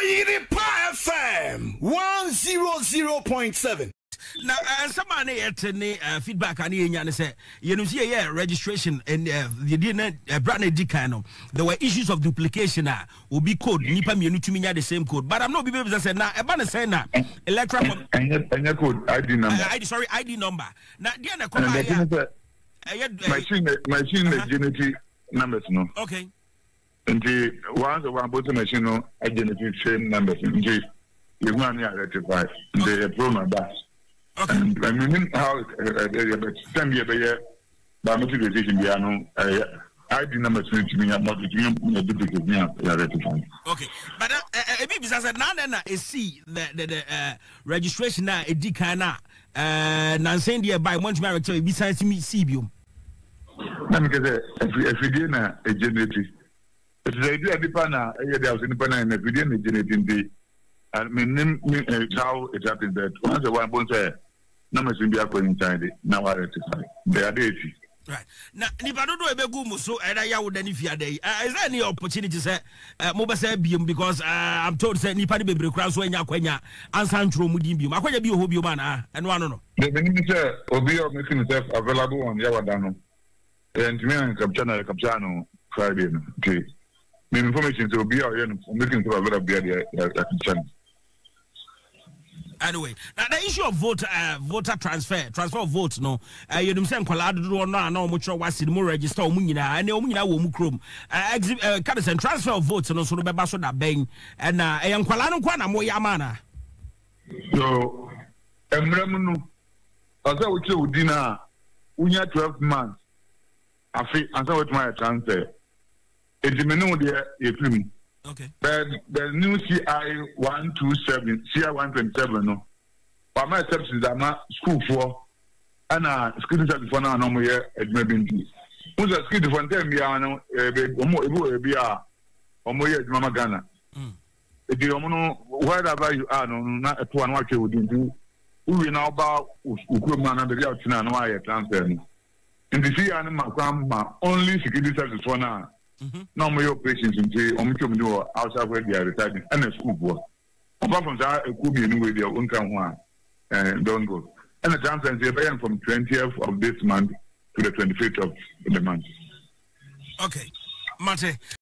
Oyiripa FM 100.7. Now, someone here feedback and you say, you know, see, registration and you didn't brand new decano. There were issues of duplication. Will be code. Nipa me to me the same code, but I'm not able to say now. About say now, electoral and your code ID number. ID number. Now, Diana, machine genetic numbers no. Okay. And the ones of one bottom machine no genetic same numbers. You want to rectify the program back. Okay. I mean, how send me a year by motivation, ID number to me, I'm not duplicate me. Okay, but maybe as a nana is see the registration now a decana Nansen dear by one marriage besides me CBU. Let me get if we didn't a generative. If they do a dipana, there was in the panel and if we didn't generating the I mean, how it happens that once a one bone say, numbers will be up inside it. Now I rectify. They are there. Right. Now, if I don't know a big so I would then if you are there. Is there any opportunity, sir? Mobile say beam because I'm told say Nipani baby cross when you're quenya and Santro Mudim. I quite be a hobby man and one no. The minister will be making himself available on Yawadano. And me and Capchano Friday. Okay. The information will be out here making himself available at Anyway, now the issue of voter transfer of votes, no, you know, saying Colado do no much was in more register Munina and the Omina Womukrum, exit transfer of votes, and also the Basso da Bang, and I am Colano Quana Moyamana. So, Emremuno, as I would say, dinner, Unia 12 months, I feel, and so with my transfer. It's a menu there, a film. Okay. But the new CI 127, CI 127, no. But my steps is that my school for and school service for now, no more at maybe. Who's a school for 10 years, no, be a Mama Ghana. If you know wherever you are, no, not at one watch you would do. We now about Ukuman and the Yatina, no, I transfer. In the sea animal, only security service for now. No more operations in the outside where they are residing and a school board. Apart from that, it could be anyway their own one and don't go. And the transfer is from 20th of this month to the 25th of the month. Okay, Mate.